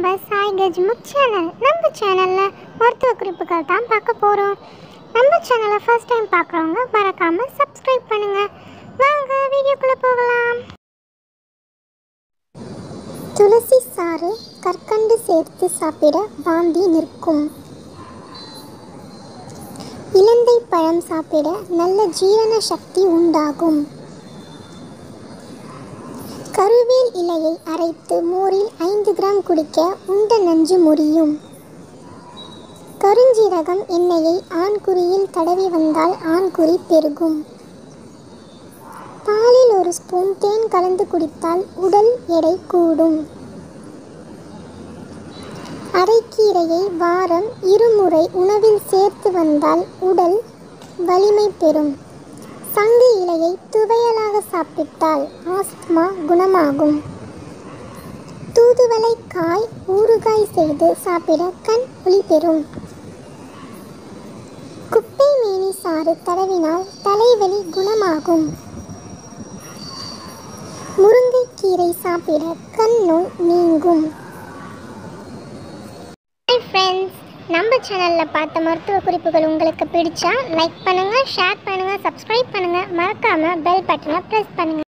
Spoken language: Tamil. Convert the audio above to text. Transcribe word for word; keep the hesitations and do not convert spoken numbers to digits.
நம்ம சாய் கஜ்முக் சேனல். நம்ம சேனலில் மருத்துவ குறிப்புகள் தான் பார்க்க போகிறோம். நம்ம சேனலை ஃபர்ஸ்ட் டைம் பார்க்குறவங்க மறக்காமல் சப்ஸ்கிரைப் பண்ணுங்கள். வாங்க வீடியோக்குள்ளே போகலாம். துளசி சாறு கற்கண்டு சேர்த்து சாப்பிட வாந்தி நிற்கும். இலந்தை பழம் சாப்பிட நல்ல ஜீரண சக்தி உண்டாகும். கருவேல் இலையை அரைத்து மோரில் ஐந்து கிராம் குடிக்க உண்ட நஞ்சு முறியும். கருஞ்சீரகம் எண்ணெயை ஆண்குறியில் தடவி வந்தால் ஆண்குறி பெருகும். பாலில் ஒரு ஸ்பூன் தேன் கலந்து குடித்தால் உடல் எடை கூடும். அரைக்கீரையை வாரம் இருமுறை உணவில் சேர்த்து வந்தால் உடல் வலிமை பெறும். சங்கு இலையை துவையலாக சாப்பிட்டால் ஆஸ்துமா குணமாகும். தூதுவளை காய் ஊறுகாய் செய்து சாப்பிட கண் ஒளி பெறும். குப்பை மேனி சாறு தடவினால் தலைவலி குணமாகும். முருங்கைக்கீரை சாப்பிட கண் நோய் நீங்கும். ஹாய் ஃப்ரெண்ட்ஸ், நம்ம சேனலில் பார்த்த மருத்துவ குறிப்புகள் உங்களுக்கு பிடிச்சா லைக் பண்ணுங்கள், ஷேர் பண்ணுங்கள், சப்ஸ்கிரைப் பண்ணுங்கள். மறக்காமல் பெல் பட்டனை ப்ரெஸ் பண்ணுங்கள்.